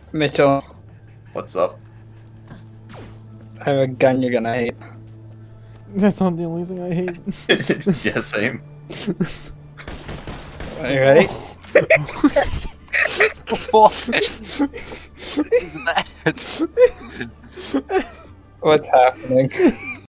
Mitchell, What's up? I have a gun you're gonna hate. That's not the only thing I hate. Yeah, same. Are you ready? What is that? What's happening?